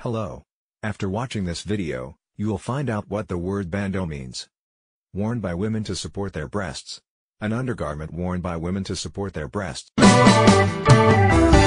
Hello. After watching this video, you will find out what the word bandeau means. Worn by women to support their breasts. An undergarment worn by women to support their breasts.